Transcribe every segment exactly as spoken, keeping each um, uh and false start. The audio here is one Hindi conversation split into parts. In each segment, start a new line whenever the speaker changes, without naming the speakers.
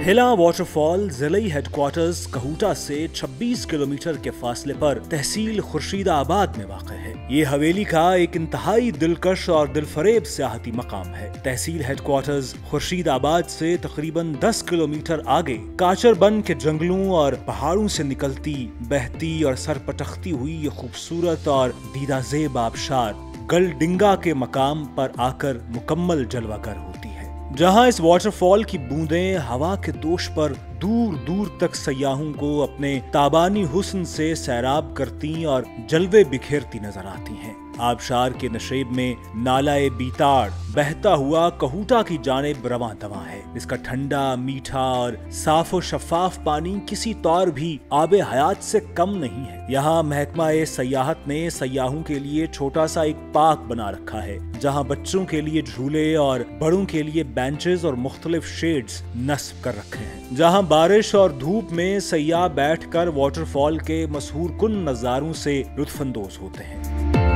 हिला वाटरफॉल जिले हेडक्वार्टर्स कहूटा से छब्बीस किलोमीटर के फासले पर तहसील खुर्शीदाबाद में वाक़ है। ये हवेली का एक इंतहाई दिलकश और दिलफरेब सियाहती मकाम है। तहसील हेडक्वार्टर्स खुर्शीदाबाद से तकरीबन दस किलोमीटर आगे काचरबन के जंगलों और पहाड़ों से निकलती, बहती और सरपटखती हुई ये खूबसूरत और दीदाजेब आबशार गलडिंगा के मकाम पर आकर मुकम्मल जलवागर होती है, जहां इस वाटरफॉल की बूंदें हवा के दोष पर दूर दूर तक सयाहों को अपने ताबानी हुस्न से सैराब करती और जलवे बिखेरती नजर आती हैं। आबशार के नशेब में नालाए बीताड़ बहता हुआ कहूटा की जानिब रवां दवां है। इसका ठंडा, मीठा और साफ और शफाफ पानी किसी तौर भी आबे हयात से कम नहीं है। यहाँ महकमा-ए सयाहत ने सयाहों के लिए छोटा सा एक पार्क बना रखा है, जहाँ बच्चों के लिए झूले और बड़ों के लिए बेंचेस और मुख्तलिफ शेड्स नस्ब कर रखे हैं, जहाँ बारिश और धूप में सयाह बैठकर वाटरफॉल के मशहूर कुन नजारों से लुत्फानंदोज होते हैं।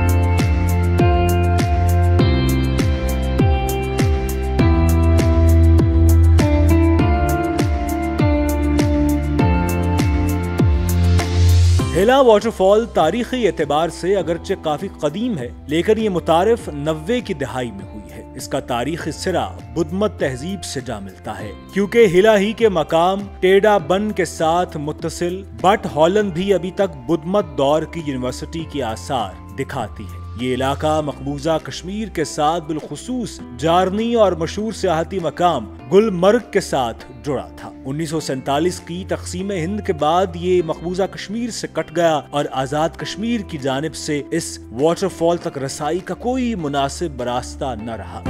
हिला वाटरफॉल तारीखी एतबार से अगरचे काफी कदीम है, लेकिन ये मुतारिफ नब्बे की दहाई में हुई है। इसका तारीखी सिरा बुद्धमत तहजीब से जा मिलता है, क्योंकि हिला ही के मकाम टेढ़ा बन के साथ मुत्तसिल बट हॉलैंड भी अभी तक बुद्धमत दौर की यूनिवर्सिटी के आसार दिखाती है। ये इलाका मकबूजा कश्मीर के साथ बिलखुसूस जारनी और मशहूर सियाहती मकाम गुलमर्ग के साथ जुड़ा था। उन्नीस सौ सैतालीस की तकसीम हिंद के बाद ये मकबूजा कश्मीर से कट गया और आजाद कश्मीर की जानिब से इस वाटरफॉल तक रसाई का कोई मुनासिब रास्ता न रहा।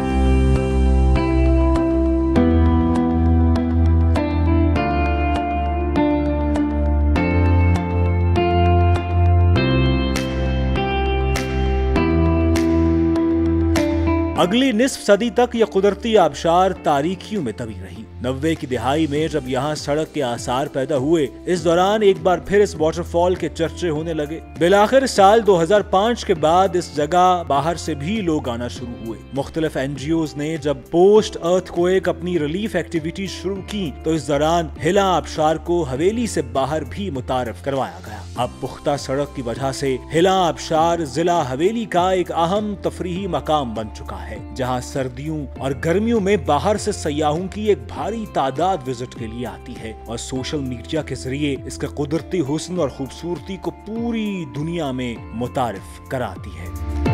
अगली निस्फ सदी तक यह कुदरती आबशार तारीखियों में दबी रही। नब्बे की दिहाई में जब यहाँ सड़क के आसार पैदा हुए, इस दौरान एक बार फिर इस वाटरफॉल के चर्चे होने लगे। बिलाखिर साल दो हज़ार पाँच के बाद इस जगह बाहर से भी लोग आना शुरू हुए। मुख्तलिफ एनजीओज ने जब पोस्ट अर्थक्वेक अपनी रिलीफ एक्टिविटीज शुरू की, तो इस दौरान हिला आबशार को हवेली से बाहर भी मुतारफ करवाया गया। अब पुख्ता सड़क की वजह से हिला आबशार जिला हवेली का एक अहम तफरीही मकाम बन चुका है, जहाँ सर्दियों और गर्मियों में बाहर से सयाहों की एक भारी तादाद विजिट के लिए आती है और सोशल मीडिया के जरिए इसके कुदरती हुस्न और खूबसूरती को पूरी दुनिया में मुतारिफ कराती है।